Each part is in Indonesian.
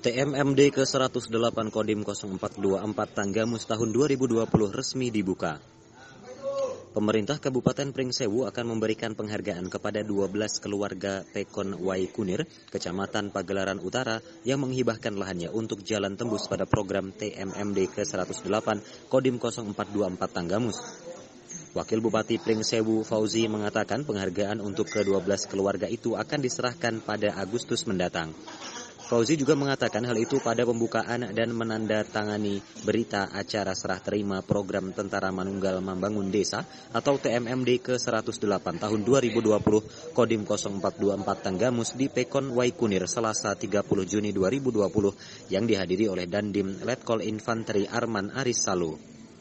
TMMD ke-108 Kodim 0424 Tanggamus tahun 2020 resmi dibuka. Pemerintah Kabupaten Pringsewu akan memberikan penghargaan kepada 12 keluarga Pekon Wai Kunir, Kecamatan Pagelaran Utara, yang menghibahkan lahannya untuk jalan tembus pada program TMMD ke-108 Kodim 0424 Tanggamus. Wakil Bupati Pringsewu Fauzi mengatakan penghargaan untuk ke-12 keluarga itu akan diserahkan pada Agustus mendatang. Fauzi juga mengatakan hal itu pada pembukaan dan menandatangani berita acara serah terima program Tentara Manunggal Membangun Desa atau TMMD ke-108 tahun 2020 Kodim 0424 Tanggamus di Pekon Wai Kunir Selasa 30 Juni 2020 yang dihadiri oleh Dandim Letkol Infanteri Arman Aris Salu.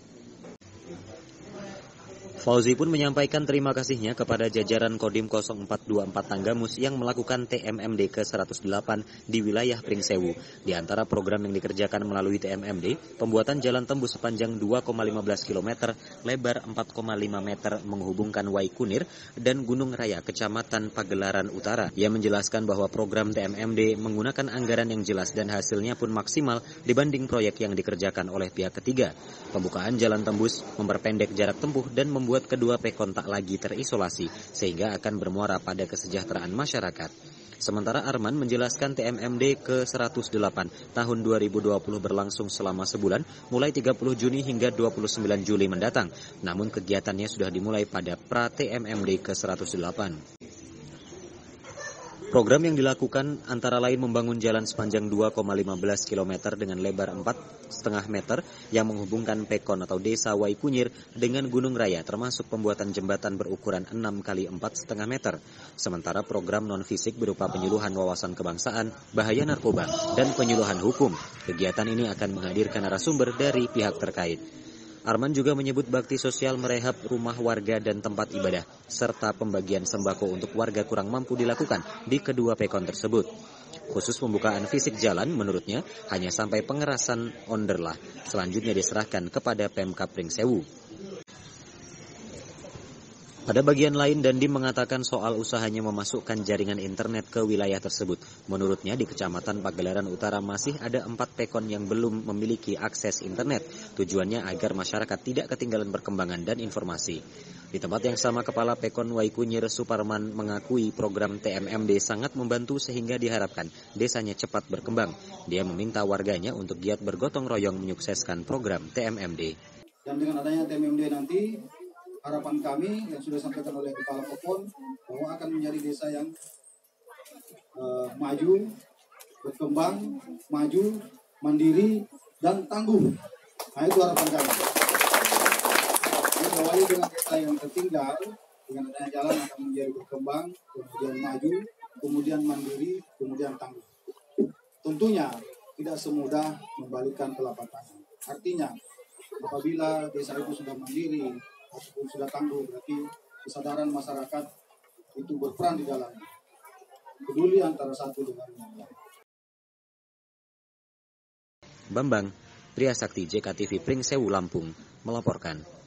Fauzi pun menyampaikan terima kasihnya kepada jajaran Kodim 0424 Tanggamus yang melakukan TMMD ke-108 di wilayah Pringsewu. Di antara program yang dikerjakan melalui TMMD, pembuatan jalan tembus sepanjang 2,15 km, lebar 4,5 meter menghubungkan Wai Kunir dan Gunung Raya, Kecamatan Pagelaran Utara. Ia menjelaskan bahwa program TMMD menggunakan anggaran yang jelas dan hasilnya pun maksimal dibanding proyek yang dikerjakan oleh pihak ketiga. Pembukaan jalan tembus memperpendek jarak tempuh dan membuat kedua Pekon tak lagi terisolasi, sehingga akan bermuara pada kesejahteraan masyarakat. Sementara Arman menjelaskan TMMD ke-108 tahun 2020 berlangsung selama sebulan, mulai 30 Juni hingga 29 Juli mendatang. Namun kegiatannya sudah dimulai pada pra-TMMD ke-108. Program yang dilakukan antara lain membangun jalan sepanjang 2,15 km dengan lebar 4,5 meter yang menghubungkan Pekon atau Desa Wai Kunir dengan Gunung Raya, termasuk pembuatan jembatan berukuran 6 x 4,5 meter. Sementara program non-fisik berupa penyuluhan wawasan kebangsaan, bahaya narkoba, dan penyuluhan hukum. Kegiatan ini akan menghadirkan narasumber dari pihak terkait. Arman juga menyebut bakti sosial merehab rumah warga dan tempat ibadah, serta pembagian sembako untuk warga kurang mampu dilakukan di kedua Pekon tersebut. Khusus pembukaan fisik jalan, menurutnya, hanya sampai pengerasan onderlah. Selanjutnya diserahkan kepada Pemkab Pringsewu. Pada bagian lain, Dandim mengatakan soal usahanya memasukkan jaringan internet ke wilayah tersebut. Menurutnya, di Kecamatan Pagelaran Utara masih ada 4 Pekon yang belum memiliki akses internet. Tujuannya agar masyarakat tidak ketinggalan perkembangan dan informasi. Di tempat yang sama, Kepala Pekon Wai Kunir Suparman mengakui program TMMD sangat membantu sehingga diharapkan desanya cepat berkembang. Dia meminta warganya untuk giat bergotong royong menyukseskan program TMMD. Dan dengan adanya TMMD nanti, harapan kami yang sudah disampaikan oleh Kepala Pekon bahwa akan menjadi desa yang maju, berkembang, maju, mandiri, dan tangguh. Nah, itu harapan kami. Awali dengan desa yang tertinggal, dengan adanya jalan akan menjadi berkembang, kemudian maju, kemudian mandiri, kemudian tangguh. Tentunya tidak semudah membalikkan telapak tangan. Artinya, apabila desa itu sudah mandiri ataupun sudah tangguh, berarti kesadaran masyarakat itu berperan di dalamnya. Peduli antara satu dengan yang lain. Bambang Triasakti, JKTV Pringsewu, Lampung, melaporkan.